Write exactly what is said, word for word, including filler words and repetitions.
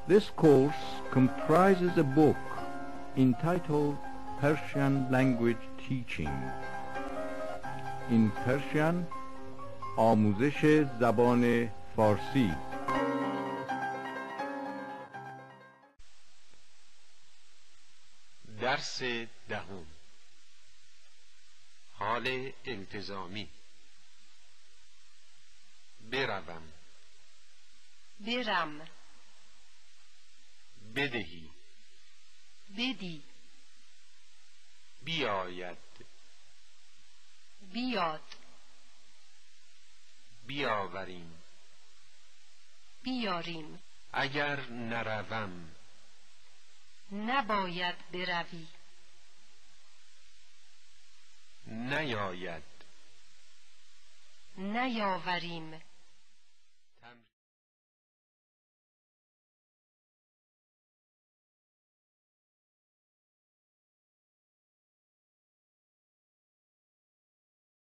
This course comprises a book entitled Persian Language Teaching. In Persian آموزش زبان فارسی. درس دهم. حال التزامی. بروم، برم، بدهی، بدی، بیاید، بیاد، بیاوریم، بیاریم. اگر نروم، نباید بروی. نیاید، نیاوریم.